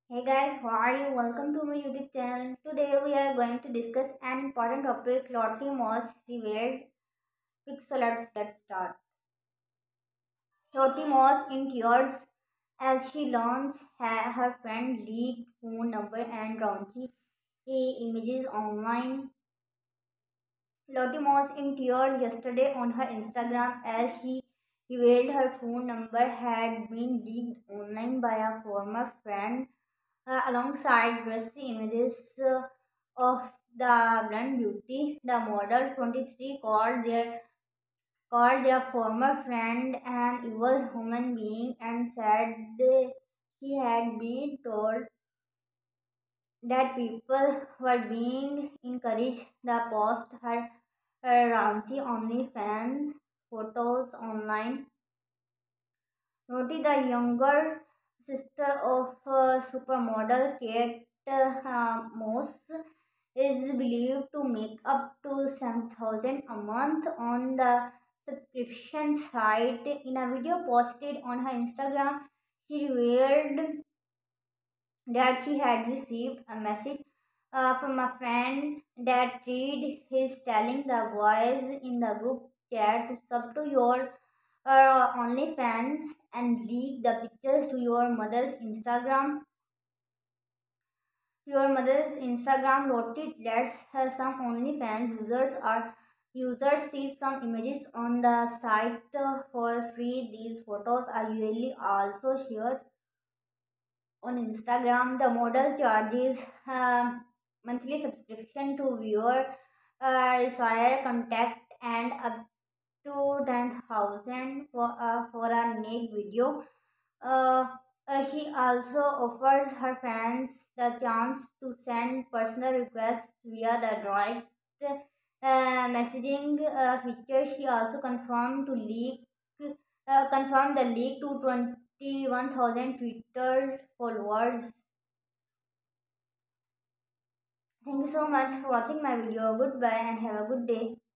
Hey guys, how are you? Welcome to my YouTube channel. Today we are going to discuss an important topic, Lottery Moss revealed. So let's start. Lottie Moss in tears as she learns her friend leaked phone number and raunchy images online. Lottie Moss in tears yesterday on her Instagram as she revealed her phone number had been leaked online by a former friend alongside dressy images of the blonde beauty. The model 23 called their former friend an evil human being and said he had been told that people were being encouraged to post her raunchy OnlyFans photos online. Noti, the younger sister of supermodel Kate Moss, is believed to make up to 7,000 a month on the subscription site. In a video posted on her Instagram, she revealed that she had received a message from a friend that read his telling the boys in the group chat to sub to your OnlyFans and leak the pictures to your mother's Instagram noted that some OnlyFans users see some images on the site for free. These photos are usually also shared on Instagram. The model charges monthly subscription to viewer require contact and up to 10,000 for a naked video. Uh, she also offers her fans the chance to send personal requests via the direct messaging feature. She also confirmed the leak to 21,000 Twitter followers. Thank you so much for watching my video. Goodbye and have a good day.